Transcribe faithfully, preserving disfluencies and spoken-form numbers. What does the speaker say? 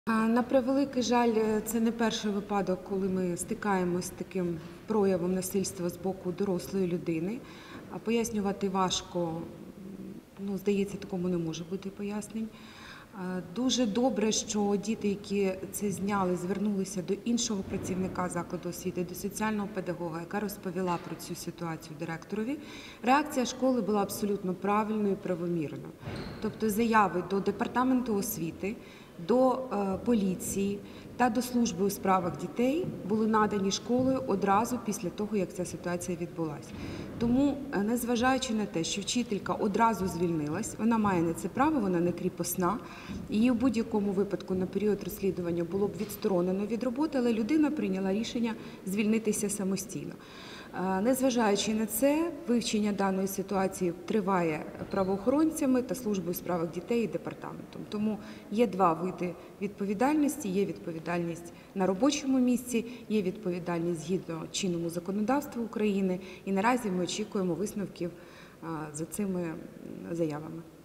На превеликий жаль, це не перший випадок, коли ми стикаємося з таким проявом насильства з боку дорослої людини. Пояснювати важко, ну, здається, такому не може бути пояснень. Дуже добре, що діти, які це зняли, звернулися до іншого працівника закладу освіти, до соціального педагога, яка розповіла про цю ситуацію директорові. Реакція школи була абсолютно правильною і правомірною. Тобто заяви до департаменту освіти, до поліції та до служби у справах дітей були надані школою одразу після того, як ця ситуація відбулася. Тому, незважаючи на те, що вчителька одразу звільнилась, вона має на це право, вона не кріпосна, її в будь-якому випадку на період розслідування було б відсторонено від роботи, але людина прийняла рішення звільнитися самостійно. Незважаючи на це, вивчення даної ситуації триває правоохоронцями та службою у справах дітей і департаментом. Тому є два види відповідальності. Є відповідальність на робочому місці, є відповідальність згідно чинному законодавству України. І наразі ми очікуємо висновків за цими заявами.